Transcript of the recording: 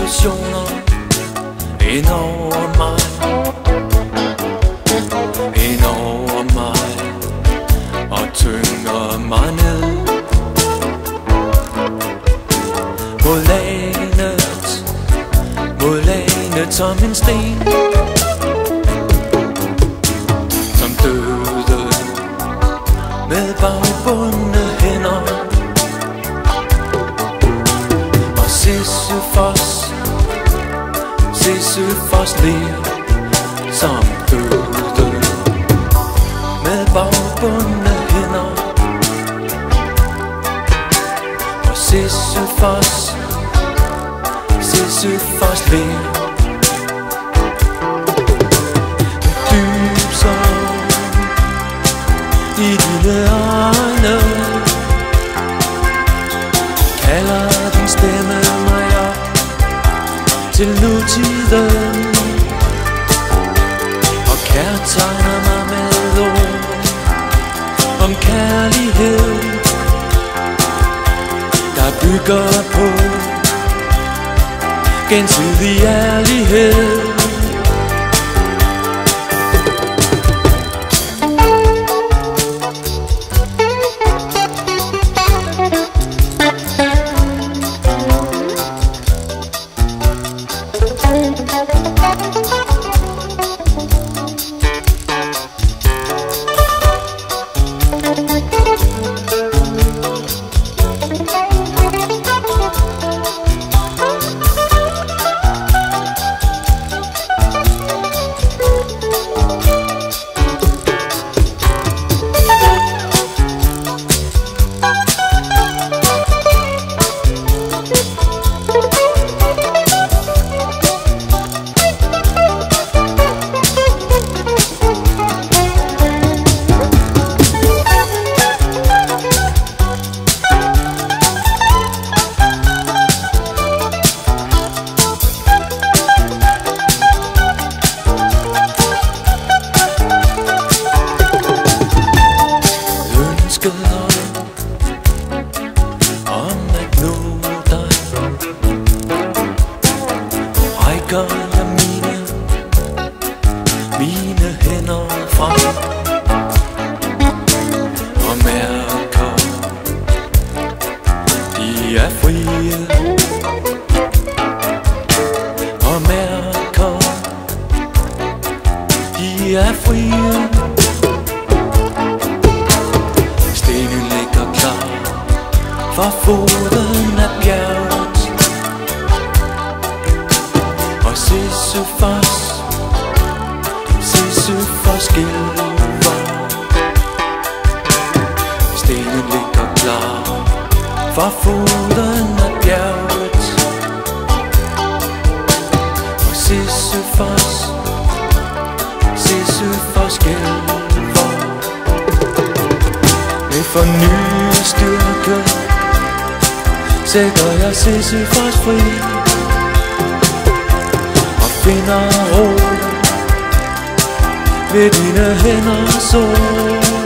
illusioner ind over mig, ind over mig, og tynger mig ned mod lagnet som en sten, som døde med bagbundne hænder. Og Sisyfos ler, som døde med bagbundne hænder. Og Sisyfos ler. Dyb sorg i dine øjne, kalder din stemme mig op til nutiden, og kærtegner mig med ord om kærlighed, der bygger på gensidig ærlighed. Om at nå dig, rækker jeg mine hænder frem og mærker, de er frie, og mærker, de er frie. Stenen ligger klar for foden af bjerget, og Sisyfos skælver. Stenen ligger klar for foden af bjerget, og Sisyfos skælver. Med fornyet styrke sætter jeg Sisyfos fri og finder ro ved dine hænders ord.